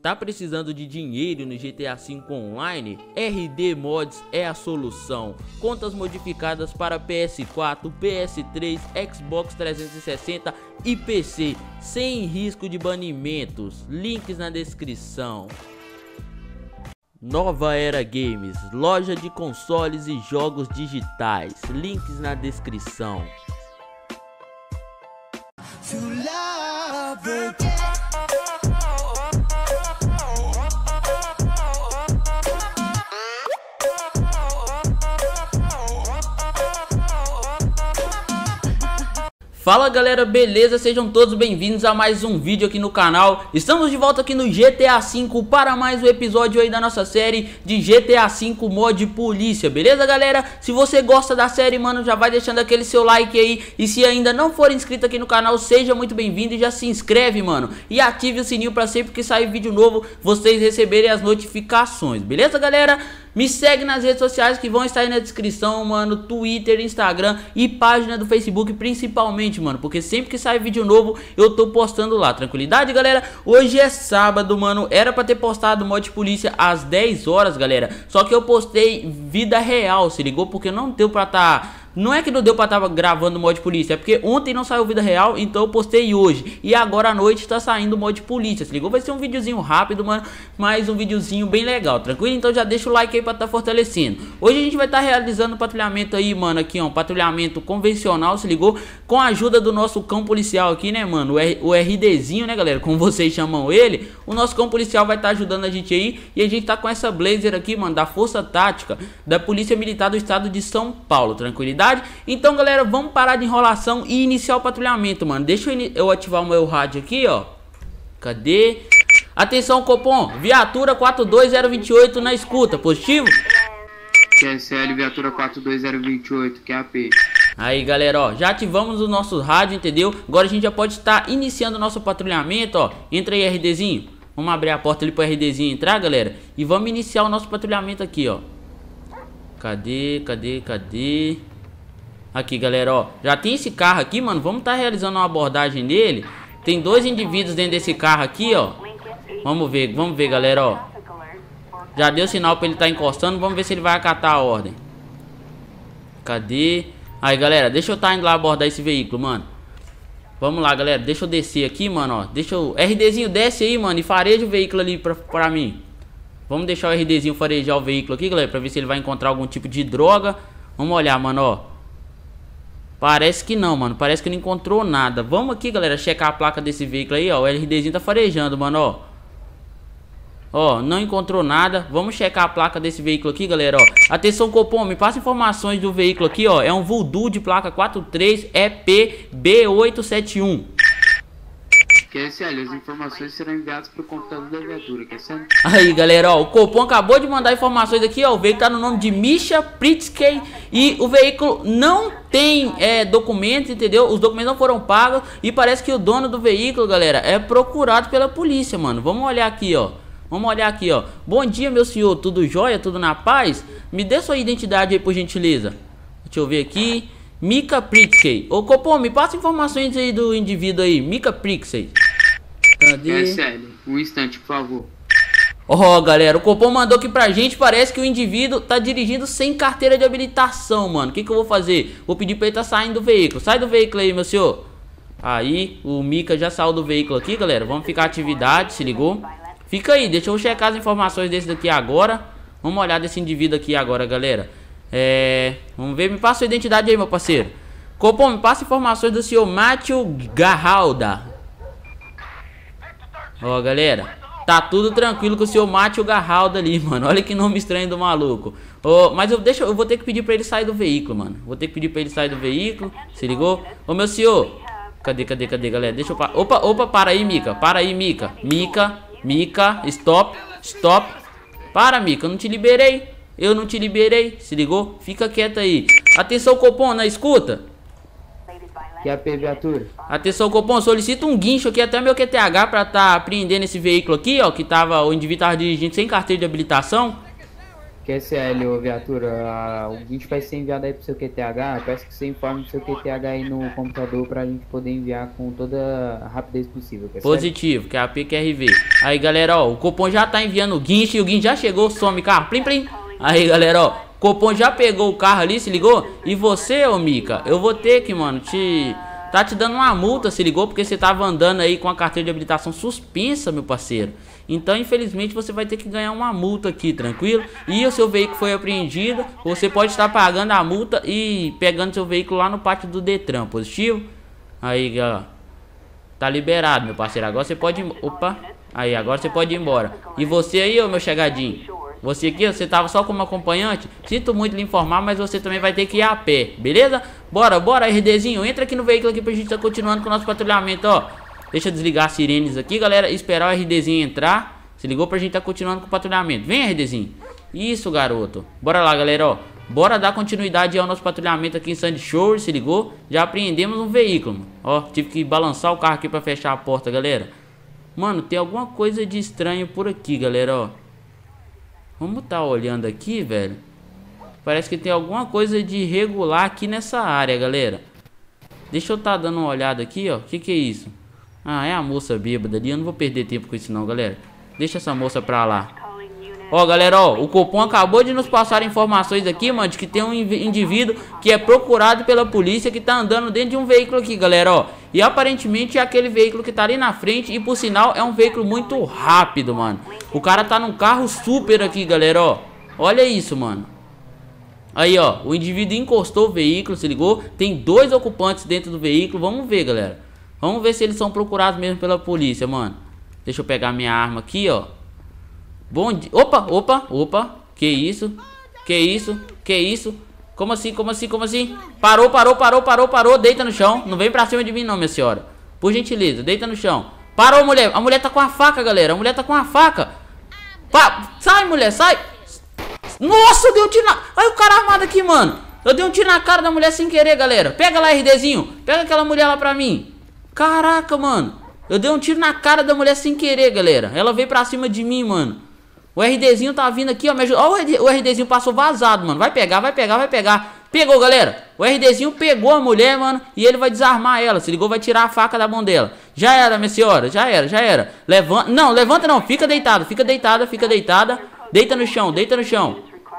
Tá precisando de dinheiro no GTA V Online? RD Mods é a solução. Contas modificadas para PS4, PS3, Xbox 360 e PC, sem risco de banimentos. Links na descrição. Nova Era Games, loja de consoles e jogos digitais. Links na descrição. Fala galera, beleza? Sejam todos bem-vindos a mais um vídeo aqui no canal. Estamos de volta aqui no GTA V para mais um episódio aí da nossa série de GTA V Mod Polícia, beleza galera? Se você gosta da série, mano, já vai deixando aquele seu like aí. E se ainda não for inscrito aqui no canal, seja muito bem-vindo e já se inscreve, mano. E ative o sininho para sempre que sair vídeo novo, vocês receberem as notificações, beleza galera? Me segue nas redes sociais que vão estar aí na descrição, mano. Twitter, Instagram e página do Facebook principalmente, mano, porque sempre que sai vídeo novo eu tô postando lá, tranquilidade galera? Hoje é sábado, mano, era pra ter postado Mod Polícia às 10 horas, galera. Só que eu postei vida real, se ligou? Porque não deu pra Não é que não deu pra estar gravando Mod Polícia, é porque ontem não saiu vida real, então eu postei hoje. E agora à noite tá saindo Mod Polícia, se ligou? Vai ser um videozinho rápido, mano, mas um videozinho bem legal, tranquilo? Então já deixa o like aí pra estar fortalecendo. Hoje a gente vai estar realizando um patrulhamento aí, mano, aqui ó, um patrulhamento convencional, se ligou? Com a ajuda do nosso cão policial aqui, né, mano? O RDzinho, né, galera? Como vocês chamam ele. O nosso cão policial vai estar ajudando a gente aí. E a gente tá com essa blazer aqui, mano, da Força Tática da Polícia Militar do Estado de São Paulo, tranquilidade? Então galera, vamos parar de enrolação e iniciar o patrulhamento, mano. Deixa eu ativar o meu rádio aqui, ó. Cadê? Atenção Copom, viatura 42028 na escuta, positivo? QSL, viatura 42028, QAP. Aí galera, ó, já ativamos o nosso rádio, entendeu? Agora a gente já pode estar iniciando o nosso patrulhamento, ó. Entra aí RDzinho. Vamos abrir a porta ali pro RDzinho entrar, galera. E vamos iniciar o nosso patrulhamento aqui, ó. Cadê? Aqui galera, ó, já tem esse carro aqui, mano. Vamos estar realizando uma abordagem nele. Tem dois indivíduos dentro desse carro aqui, ó. Vamos ver galera, ó. Já deu sinal pra ele estar encostando. Vamos ver se ele vai acatar a ordem. Cadê? Aí galera, deixa eu estar indo lá abordar esse veículo, mano. Vamos lá galera, deixa eu descer aqui, mano, ó. Deixa eu... RDzinho, desce aí, mano, e fareja o veículo ali pra mim. Vamos deixar o RDzinho farejar o veículo aqui, galera, pra ver se ele vai encontrar algum tipo de droga. Vamos olhar, mano, ó. Parece que não, mano. Parece que não encontrou nada. Vamos aqui, galera, checar a placa desse veículo aí, ó. O RDzinho tá farejando, mano, ó. Ó, não encontrou nada. Vamos checar a placa desse veículo aqui, galera, ó. Atenção, Copom, me passa informações do veículo aqui, ó. É um Voodoo de placa 43EP-B871. QSL, as informações serão enviadas para o computador da viatura, QSL. Aí, galera, ó, o Copom acabou de mandar informações aqui, ó. O veículo tá no nome de Misha Pritzky e o veículo não tem documentos, entendeu? Os documentos não foram pagos e parece que o dono do veículo, galera, é procurado pela polícia, mano. Vamos olhar aqui, ó. Bom dia, meu senhor. Tudo jóia? Tudo na paz? Me dê sua identidade aí, por gentileza. Deixa eu ver aqui. Mika Pritzky. Ô, Copom, me passa informações aí do indivíduo aí. Mika Pritzky. Cadê? QSL, um instante, por favor. Ó, galera, o Copom mandou aqui pra gente. Parece que o indivíduo tá dirigindo sem carteira de habilitação, mano. O que eu vou fazer? Vou pedir pra ele tá saindo do veículo. Sai do veículo aí, meu senhor. Aí, o Mika já saiu do veículo aqui, galera. Vamos ficar atividade, se ligou? Fica aí, deixa eu checar as informações desse daqui agora. Vamos olhar desse indivíduo aqui agora, galera. Vamos ver, me passa sua identidade aí, meu parceiro. Copom, me passa informações do senhor Matthew Garralda. Ó, galera, tá tudo tranquilo com o senhor Matthew Garralda ali, mano. Olha que nome estranho do maluco. Mas eu vou ter que pedir pra ele sair do veículo, mano. Se ligou? Ô, meu senhor. Cadê, galera? Deixa eu... Opa, para aí, Mika. Mika, stop. Para, Mika, eu não te liberei. Se ligou? Fica quieto aí. Atenção, Copom, na escuta. QAP, viatura. Atenção, Copom, solicita um guincho aqui até meu QTH pra tá apreendendo esse veículo aqui, ó. Que o indivíduo tava dirigindo sem carteira de habilitação. QSL, ô viatura, o guincho vai ser enviado aí pro seu QTH. Eu peço que você informe o seu QTH aí no computador pra gente poder enviar com toda a rapidez possível. Positivo, que é a PQRV. Aí galera, ó, o Copom já tá enviando o guincho e o guincho já chegou, some carro, plim plim. Aí galera, ó, o Copom já pegou o carro ali, se ligou? E você, ô Mica, eu vou ter que, mano, tá te dando uma multa, se ligou? Porque você tava andando aí com a carteira de habilitação suspensa, meu parceiro. Então, infelizmente, você vai ter que ganhar uma multa aqui, tranquilo? E o seu veículo foi apreendido, você pode estar pagando a multa e pegando seu veículo lá no pátio do Detran, positivo? Aí, ó, tá liberado, meu parceiro. Agora você pode ir... Opa! Aí, agora você pode ir embora. E você aí, ô meu chegadinho? Você aqui, você tava só como acompanhante? Sinto muito lhe informar, mas você também vai ter que ir a pé, beleza? Bora, bora, RDzinho, entra aqui no veículo aqui pra gente tá continuando com o nosso patrulhamento, ó. Deixa eu desligar as sirenes aqui, galera, esperar o RDzinho entrar. Se ligou pra gente tá continuando com o patrulhamento. Vem, RDzinho. Isso, garoto. Bora lá, galera, ó. Bora dar continuidade ao nosso patrulhamento aqui em Sandy Shore, se ligou? Já apreendemos um veículo, mano. Ó, tive que balançar o carro aqui pra fechar a porta, galera. Mano, tem alguma coisa de estranho por aqui, galera, ó. Vamos tá olhando aqui, velho. Parece que tem alguma coisa de irregular aqui nessa área, galera. Deixa eu tá dando uma olhada aqui, ó. Que é isso? Ah, é a moça bêbada ali. Eu não vou perder tempo com isso não, galera. Deixa essa moça pra lá. Ó, galera, ó, o Copom acabou de nos passar informações aqui, mano, de que tem um indivíduo que é procurado pela polícia que tá andando dentro de um veículo aqui, galera, ó. E aparentemente é aquele veículo que tá ali na frente e, por sinal, é um veículo muito rápido, mano. O cara tá num carro super aqui, galera, ó. Olha isso, mano. Aí, ó, o indivíduo encostou o veículo, se ligou? Tem 2 ocupantes dentro do veículo. Vamos ver, galera. Vamos ver se eles são procurados mesmo pela polícia, mano. Deixa eu pegar minha arma aqui, ó. Bom dia. Opa, opa, opa. Que isso? Que isso? Que isso? Como assim? Como assim? Como assim? Parou, parou, parou, parou, parou. Deita no chão. Não vem pra cima de mim não, minha senhora. Por gentileza, deita no chão. Parou, mulher. A mulher tá com a faca, galera. A mulher tá com a faca. Sai, mulher, sai. Nossa, eu dei um tiro na... Olha o cara armado aqui, mano. Eu dei um tiro na cara da mulher sem querer, galera. Pega lá, RDzinho. Pega aquela mulher lá pra mim. Caraca, mano. Eu dei um tiro na cara da mulher sem querer, galera. Ela veio pra cima de mim, mano. O RDzinho tá vindo aqui, ó. Me ajuda. Ó, o RDzinho passou vazado, mano. Vai pegar, vai pegar, vai pegar. Pegou, galera. O RDzinho pegou a mulher, mano. E ele vai desarmar ela. Se ligou, vai tirar a faca da mão dela. Já era, minha senhora. Já era, já era. Levanta. Não, levanta não. Fica deitada, fica deitada, fica deitada. Deita no chão, deita no chão.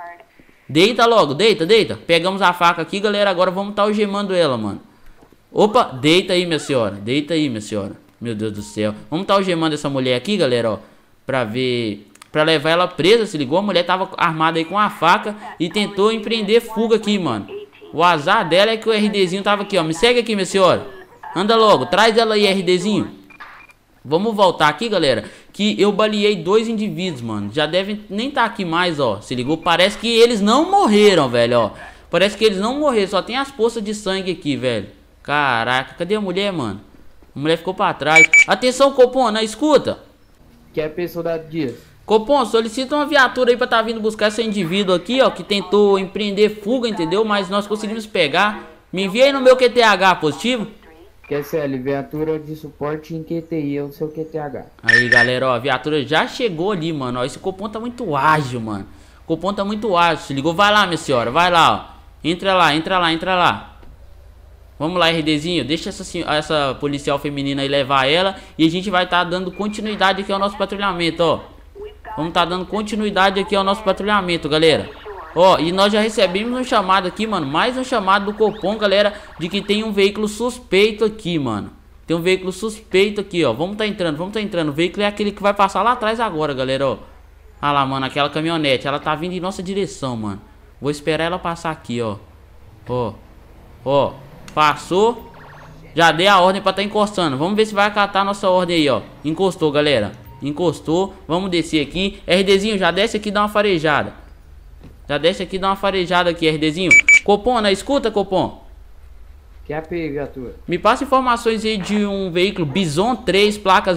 Deita logo, deita, deita. Pegamos a faca aqui, galera. Agora vamos tá algemando ela, mano. Opa, deita aí, minha senhora. Deita aí, minha senhora. Meu Deus do céu. Vamos tá algemando essa mulher aqui, galera, ó. Pra ver... Pra levar ela presa, se ligou? A mulher tava armada aí com a faca e tentou empreender fuga aqui, mano. O azar dela é que o RDzinho tava aqui, ó. Me segue aqui, minha senhora. Anda logo, traz ela aí, RDzinho. Vamos voltar aqui, galera, que eu baleei 2 indivíduos, mano. Já devem nem tá aqui mais, ó. Se ligou? Parece que eles não morreram, velho, ó. Parece que eles não morreram, só tem as poças de sangue aqui, velho. Caraca, cadê a mulher, mano? A mulher ficou pra trás. Atenção, Copom, na escuta. Que é a pessoa da Dias. Copom, solicita uma viatura aí pra tá vindo buscar esse indivíduo aqui, ó, que tentou empreender fuga, entendeu? Mas nós conseguimos pegar. Me envia aí no meu QTH, positivo? QSL, viatura de suporte em QTI, é o seu QTH. Aí, galera, ó, a viatura já chegou ali, mano, ó. Esse Copom tá muito ágil, mano. O Copom tá muito ágil, se ligou? Vai lá, minha senhora, vai lá, ó. Entra lá, entra lá, entra lá. Vamos lá, RDzinho, deixa essa policial feminina aí levar ela. E a gente vai tá dando continuidade aqui ao nosso patrulhamento, ó. Vamos tá dando continuidade aqui ao nosso patrulhamento, galera. Ó, e nós já recebemos um chamado aqui, mano. Mais um chamado do Copom, galera, de que tem um veículo suspeito aqui, mano. Tem um veículo suspeito aqui, ó. Vamos tá entrando, vamos tá entrando. O veículo é aquele que vai passar lá atrás agora, galera, ó. Olha lá, mano, aquela caminhonete. Ela tá vindo em nossa direção, mano. Vou esperar ela passar aqui, ó. Ó, ó. Passou. Já dei a ordem pra tá encostando. Vamos ver se vai acatar a nossa ordem aí, ó. Encostou, galera. Encostou, vamos descer aqui. RDzinho, já desce aqui e dá uma farejada. Já desce aqui e dá uma farejada aqui, RDzinho. Copom, na escuta, Copom. Que é a viatura? Me passa informações aí de um veículo Bison 3, placa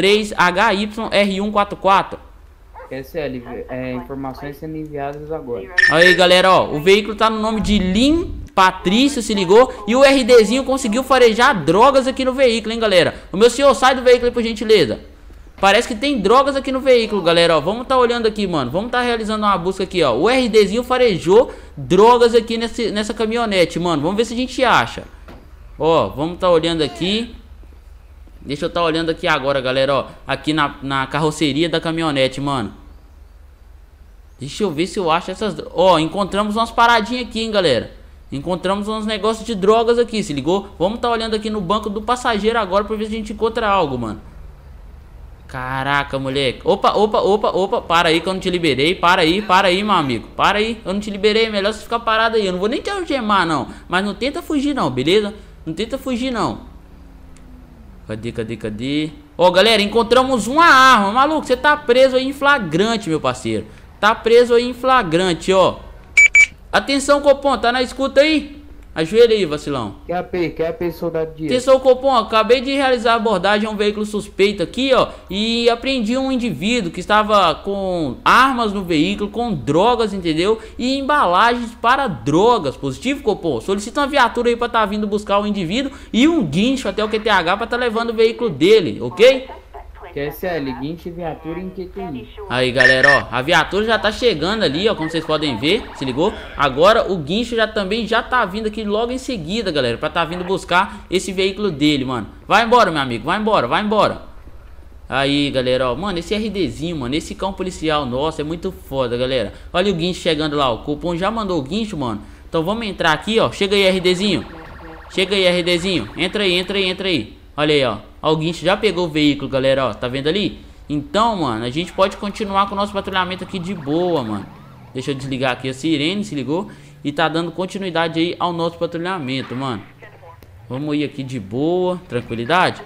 03HYR144. QSL, informações sendo enviadas agora. Aí, galera, ó. O veículo tá no nome de Lin Patrício, se ligou? E o RDzinho conseguiu farejar drogas aqui no veículo, hein, galera? O meu senhor, sai do veículo aí, por gentileza. Parece que tem drogas aqui no veículo, galera, ó. Vamos tá olhando aqui, mano. Vamos tá realizando uma busca aqui, ó. O RDzinho farejou drogas aqui nessa caminhonete, mano. Vamos ver se a gente acha. Ó, vamos tá olhando aqui. Deixa eu tá olhando aqui agora, galera, ó. Aqui na carroceria da caminhonete, mano. Deixa eu ver se eu acho essas... Ó, encontramos umas paradinhas aqui, hein, galera. Encontramos uns negócios de drogas aqui, se ligou? Vamos tá olhando aqui no banco do passageiro agora pra ver se a gente encontra algo, mano. Caraca, moleque. Opa. Para aí que eu não te liberei. Para aí, meu amigo. Para aí, eu não te liberei. Melhor você ficar parado aí. Eu não vou nem te algemar, não. Mas não tenta fugir, não, beleza? Não tenta fugir, não. Cadê? Ó, galera, encontramos uma arma. Maluco, você tá preso aí em flagrante, meu parceiro. Tá preso aí em flagrante, ó. Atenção, Copom, tá na escuta aí? Ajoelha aí, vacilão. QAP, soldado Dias. Atenção, Copom, acabei de realizar a abordagem a um veículo suspeito aqui, ó. E apreendi um indivíduo que estava com armas no veículo, com drogas, entendeu? E embalagens para drogas. Positivo, Copom? Solicita uma viatura aí pra tá vindo buscar o indivíduo e um guincho até o QTH pra tá levando o veículo dele, ok? QSL, guincho e viatura em QTI. Aí, galera, ó, a viatura já tá chegando ali, ó, como vocês podem ver, se ligou? Agora o guincho também já tá vindo aqui logo em seguida, galera, pra tá vindo buscar esse veículo dele, mano. Vai embora, meu amigo, vai embora. Aí, galera, ó, mano, esse RDzinho, mano, esse cão policial nosso é muito foda, galera. Olha o guincho chegando lá, o Copom já mandou o guincho, mano. Então vamos entrar aqui, ó, chega aí, RDzinho. Entra aí. Olha aí, ó. O guincho já pegou o veículo, galera, ó. Tá vendo ali? Então, mano, a gente pode continuar com o nosso patrulhamento aqui de boa, mano. Deixa eu desligar aqui a sirene, se ligou? E tá dando continuidade aí ao nosso patrulhamento, mano. Vamos ir aqui de boa, tranquilidade.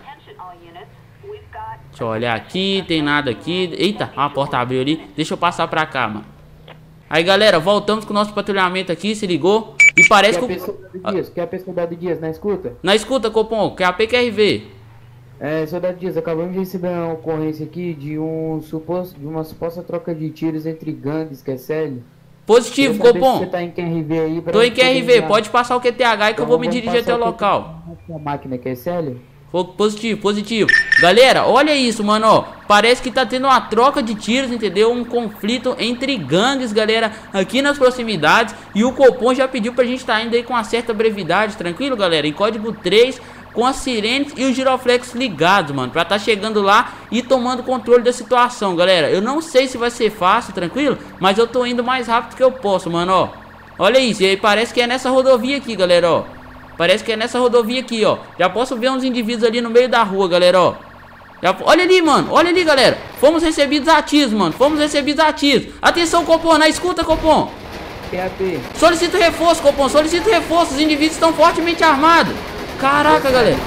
Deixa eu olhar aqui, tem nada aqui. Eita, a porta abriu ali. Deixa eu passar pra cá, mano. Aí, galera, voltamos com o nosso patrulhamento aqui, se ligou? E parece que o... Quer a soldado Dias, na escuta? Na escuta, Copom, que é a PQRV. Soldado Dias, acabamos de receber uma ocorrência aqui de uma suposta troca de tiros entre gangues, QSL. Positivo, Copom. Você tá em QRV aí? Tô em QRV, pode passar o QTH aí que eu vou me dirigir até o local. A máquina, QSL? Positivo. Galera, olha isso, mano, ó. Parece que tá tendo uma troca de tiros, entendeu? Um conflito entre gangues, galera, aqui nas proximidades. E o Copom já pediu pra gente tá indo aí com uma certa brevidade, tranquilo, galera? Em código 3, com as sirenes e os giroflex ligados, mano, pra tá chegando lá e tomando controle da situação, galera. Eu não sei se vai ser fácil, tranquilo, mas eu tô indo mais rápido que eu posso, mano, ó. Olha isso, e aí parece que é nessa rodovia aqui, galera, ó. Parece que é nessa rodovia aqui, ó. Já posso ver uns indivíduos ali no meio da rua, galera, ó. Olha ali, mano. Olha ali, galera. Fomos recebidos a tiros, mano. Atenção, Copom. Na escuta, Copom. QAP. Solicito reforço, Copom. Os indivíduos estão fortemente armados. Caraca, galera.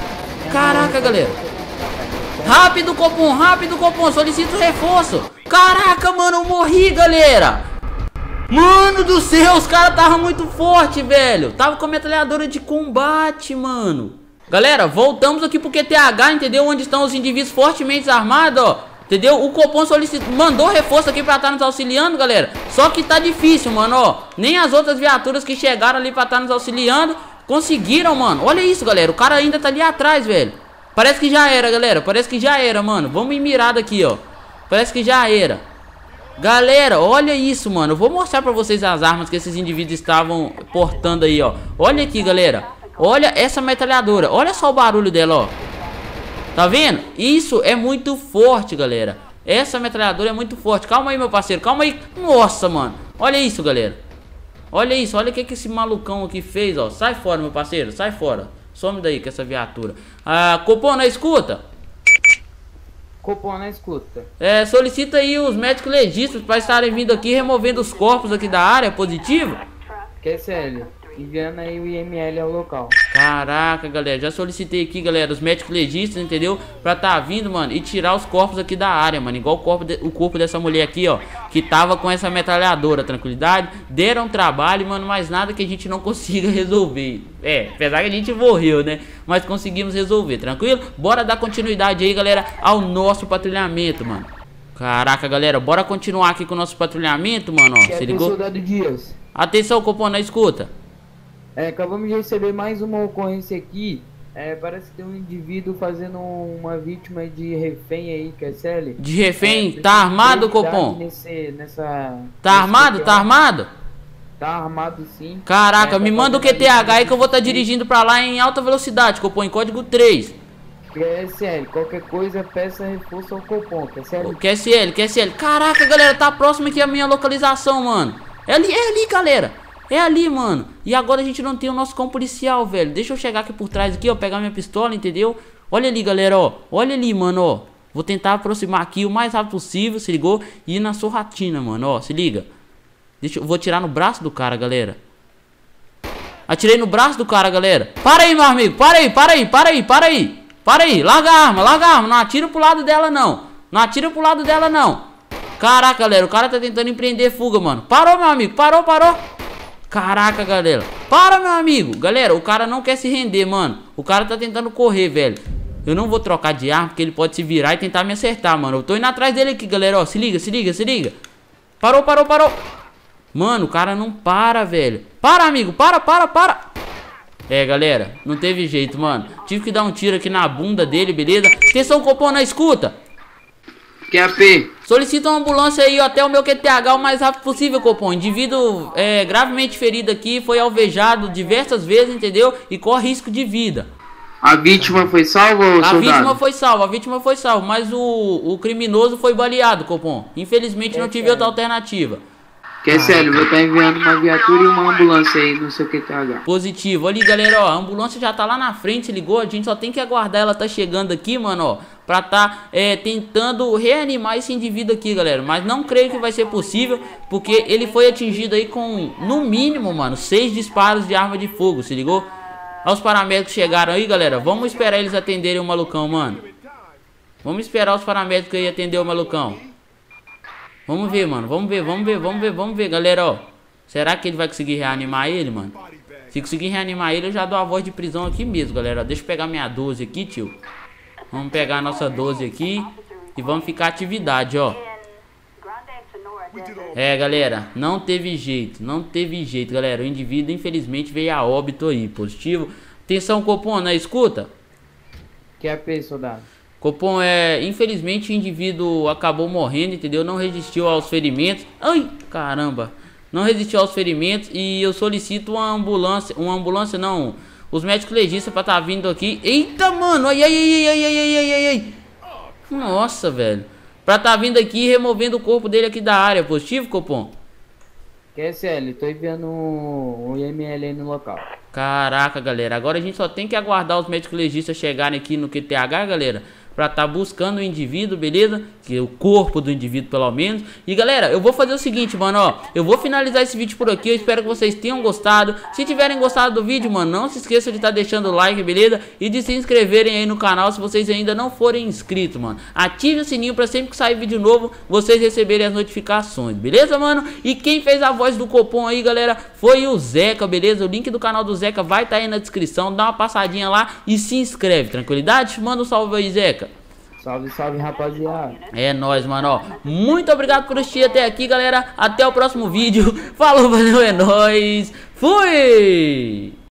Rápido, Copom. Solicito reforço. Caraca, mano. Eu morri, galera. Mano do céu, os caras estavam muito forte, velho. Tava com a metralhadora de combate, mano. Galera, voltamos aqui pro QTH, entendeu? Onde estão os indivíduos fortemente armados, ó. Entendeu? O Copom mandou reforço aqui pra estar nos auxiliando, galera. Só que tá difícil, mano, ó. Nem as outras viaturas que chegaram ali pra estar nos auxiliando conseguiram, mano. Olha isso, galera. O cara ainda tá ali atrás, velho. Parece que já era, galera. Mano. Vamos ir mirado aqui, ó. Parece que já era. Galera, olha isso, mano. Eu vou mostrar pra vocês as armas que esses indivíduos estavam portando aí, ó. Olha aqui, galera. Olha essa metralhadora. Olha só o barulho dela, ó. Tá vendo? Isso é muito forte, galera. Essa metralhadora é muito forte. Calma aí, meu parceiro. Calma aí. Nossa, mano. Olha isso, galera. Olha isso. Olha o que esse malucão aqui fez, ó. Sai fora, meu parceiro. Sai fora. Some daí com essa viatura. Copom, na escuta? Copom, na escuta. Solicita aí os médicos legistas para estarem vindo aqui removendo os corpos aqui da área. Positivo? QSL, enviando aí o IML ao local. Caraca, galera, já solicitei aqui, galera, os médicos legistas, entendeu? Pra tá vindo, mano, e tirar os corpos aqui da área, mano. Igual o corpo dessa mulher aqui, ó, que tava com essa metralhadora, tranquilidade. Deram trabalho, mano, mas nada que a gente não consiga resolver. Apesar que a gente morreu, né? Mas conseguimos resolver, tranquilo? Bora dar continuidade aí, galera, ao nosso patrulhamento, mano. Caraca, galera, bora continuar aqui com o nosso patrulhamento, mano, ó. Se ligou? Soldado Dias. Atenção, Copom, na escuta. Acabamos de receber mais uma ocorrência aqui Parece que tem um indivíduo fazendo uma vítima de refém aí, QSL. De refém? Tá armado, Copom? Tá armado? Tá armado? Tá armado sim. Caraca, me manda o QTH aí que eu vou estar dirigindo pra lá em alta velocidade, Copom, em código 3. QSL, qualquer coisa peça reforço ao Copom, QSL. QSL. Caraca, galera, tá próximo aqui a minha localização, mano. É ali, galera. É ali, mano. E agora a gente não tem o nosso cão policial, velho. Deixa eu chegar aqui por trás aqui, ó. Pegar minha pistola, entendeu? Olha ali, galera, ó. Olha ali, mano, ó. Vou tentar aproximar aqui o mais rápido possível, se ligou? E ir na sorratina, mano, ó. Se liga. Vou atirar no braço do cara, galera. Atirei no braço do cara, galera. Para aí, meu amigo. Para aí. Larga a arma. Não atira pro lado dela, não. Caraca, galera. O cara tá tentando empreender fuga, mano. Parou, meu amigo. Parou. Caraca, galera. Para, meu amigo. Galera, o cara não quer se render, mano. O cara tá tentando correr, velho. Eu não vou trocar de arma, porque ele pode se virar e tentar me acertar, mano. Eu tô indo atrás dele aqui, galera, ó. Se liga. Parou. Mano, o cara não para, velho. Para, amigo. Para. Galera, não teve jeito, mano. Tive que dar um tiro aqui na bunda dele, beleza? Atenção, Copom, na escuta. QAP. Solicita uma ambulância aí até o meu QTH o mais rápido possível, Copom. Indivíduo gravemente ferido aqui, foi alvejado diversas vezes, entendeu? E corre risco de vida. A vítima foi salva, ou soldado? A vítima foi salva, mas o criminoso foi baleado, Copom. Infelizmente não tive outra alternativa. QSL, vou estar enviando uma viatura e uma ambulância aí no seu QTH. Positivo. Ali, galera, ó, a ambulância já tá lá na frente, se ligou? A gente só tem que aguardar ela tá chegando aqui, mano, ó, pra tá tentando reanimar esse indivíduo aqui, galera. Mas não creio que vai ser possível, porque ele foi atingido aí com, no mínimo, mano, 6 disparos de arma de fogo, se ligou? Ó, os paramédicos chegaram aí, galera. Vamos esperar eles atenderem o malucão, mano. Vamos esperar os paramédicos aí atender o malucão. Vamos ver, mano. Vamos ver, galera, ó. Será que ele vai conseguir reanimar ele, mano? Se conseguir reanimar ele, eu já dou a voz de prisão aqui mesmo, galera. Deixa eu pegar minha 12 aqui, tio. Vamos pegar a nossa 12 aqui e vamos ficar atividade, ó. Galera, não teve jeito, galera. O indivíduo, infelizmente, veio a óbito aí, positivo. Atenção, Copom, na escuta. QAP, soldado. Copom, infelizmente o indivíduo acabou morrendo, entendeu? Não resistiu aos ferimentos. Ai, caramba. Não resistiu aos ferimentos e eu solicito uma ambulância não, os médicos legistas pra tá vindo aqui. Eita, mano, ai. Nossa, velho. Pra tá vindo aqui e removendo o corpo dele aqui da área, positivo, Copom? QSL, tô enviando um IML aí no local. Caraca, galera, agora a gente só tem que aguardar os médicos legistas chegarem aqui no QTH, galera, pra tá buscando o indivíduo, beleza? Que o corpo do indivíduo, pelo menos. E galera, eu vou fazer o seguinte, mano, ó. Eu vou finalizar esse vídeo por aqui. Eu espero que vocês tenham gostado. Se tiverem gostado do vídeo, mano, não se esqueça de estar deixando o like, beleza? E de se inscreverem aí no canal se vocês ainda não forem inscritos, mano. Ative o sininho pra sempre que sair vídeo novo, vocês receberem as notificações, beleza, mano? E quem fez a voz do Copom aí, galera, foi o Zeca, beleza? O link do canal do Zeca vai estar aí na descrição. Dá uma passadinha lá e se inscreve, tranquilidade? Manda um salve aí, Zeca. Salve, rapaziada. É nóis, mano, ó. Muito obrigado por assistir até aqui, galera. Até o próximo vídeo. Falou, valeu, é nóis. Fui!